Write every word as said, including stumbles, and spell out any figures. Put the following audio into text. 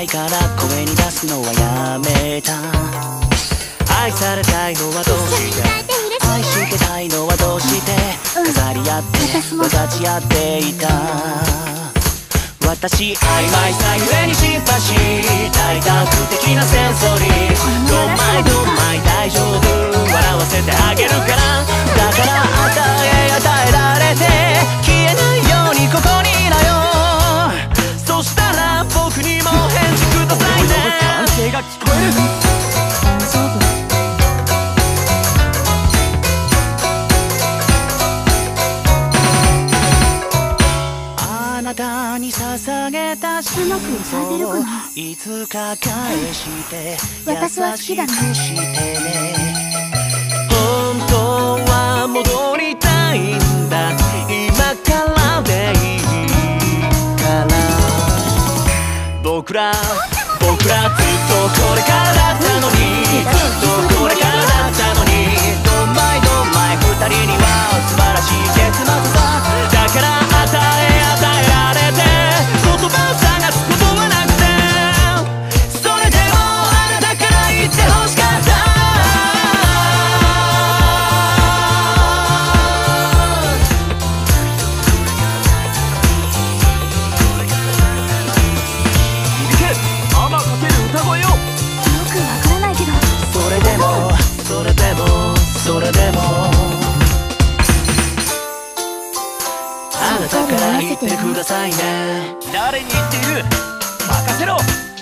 ないから声に出すのはやめた。愛されたいのはどうして、愛してたいのはどうして、飾り合って分かち合っていた。私曖昧さゆえにシンパシー、大学的なセンソリー。ドンマイドンマイ大丈夫、笑わせてあげるから。だから与え与えられて消えないようにここにいなよ。そしたら僕にも返事くださいね。歓声が聞こえる。大丈夫。あなたに捧げた心臓をいつか返して優しくしてね。本当は戻りたいんだ、今からでいいから。僕ら僕らずっとこれからだったのに、ずっとこれからだったのに。どんまいどんまい二人には素晴らしい結末さ。だから与え与えられて言葉を探すことはなくて、それでもあなたから言ってほしかった。響け天かける歌声よ。よくわからないけど、それでもそれでもそれでもあなたから言ってくださいね。誰に言っている、任せろ。